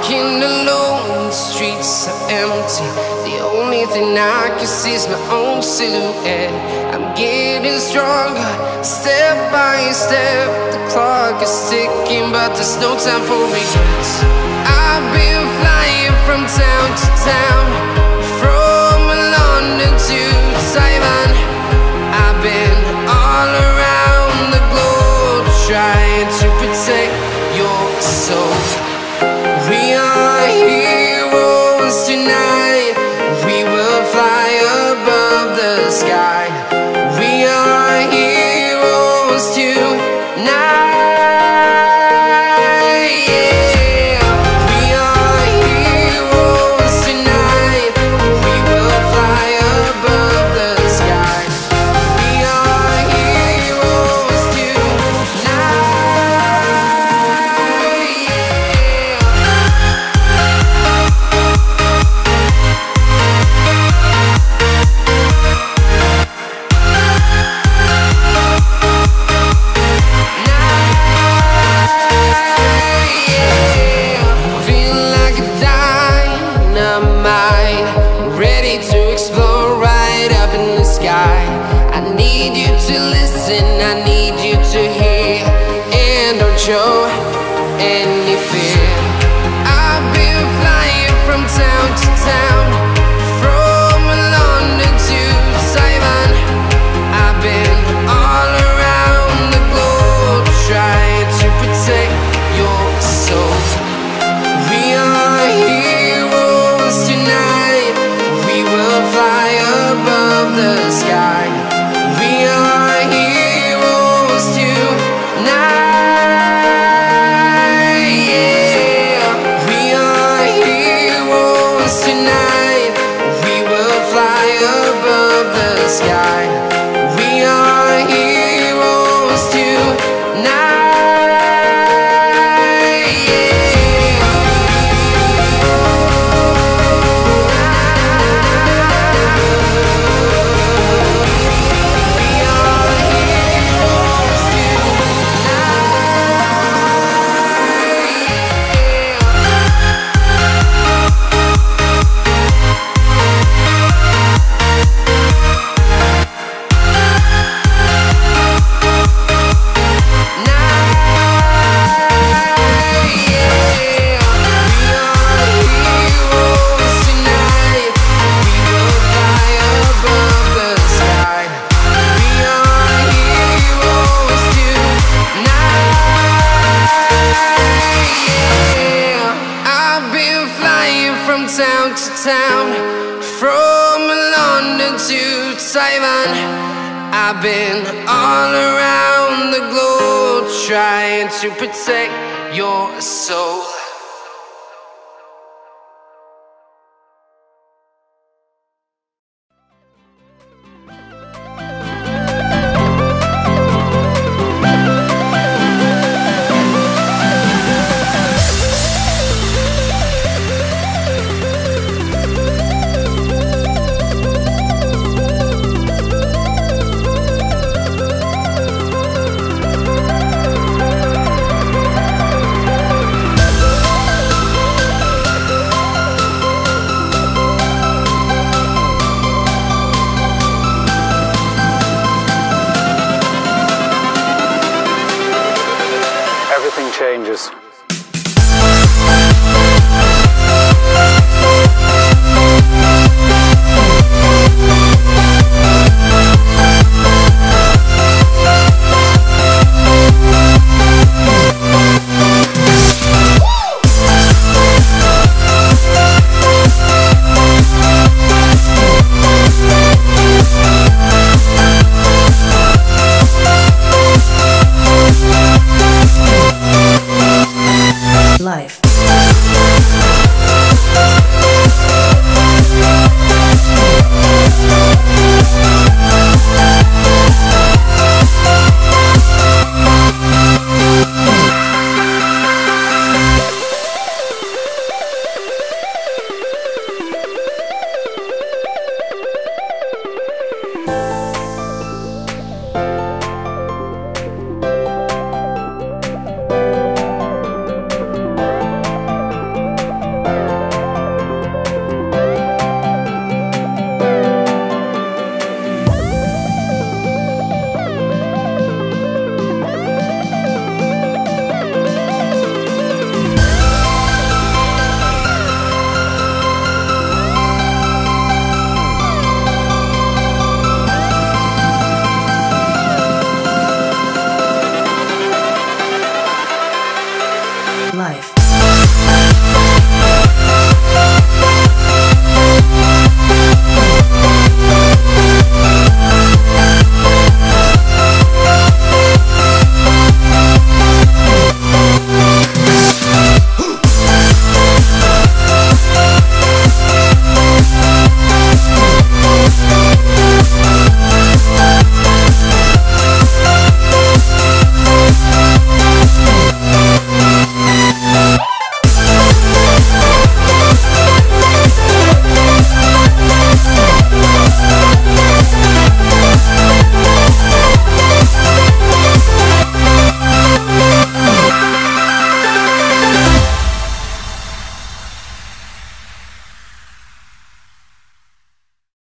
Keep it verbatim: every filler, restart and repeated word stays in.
walking alone, the streets are empty. The only thing I can see is my own silhouette. I'm getting stronger, step by step. The clock is ticking, but there's no time for regrets. I've been flying from town to town, from London to Taiwan. I've been all around the globe, trying to protect your soul. We are heroes tonight. We will fly above the sky. We are heroes tonight. Yeah. We are heroes tonight. We will fly above the sky. We are heroes tonight. To explore right up in the sky. I need you to listen, I need you to hear, and don't show any fear. I've been flying from town to town, from London to Taiwan. I've been all around the globe, trying to protect your soul. We are heroes tonight. We will fly above the sky. We are heroes tonight. Yeah. We are heroes tonight. We will fly above the sky. We are heroes tonight. Town to town, from London to Taiwan. I've been all around the globe, trying to protect your soul. Everything changes.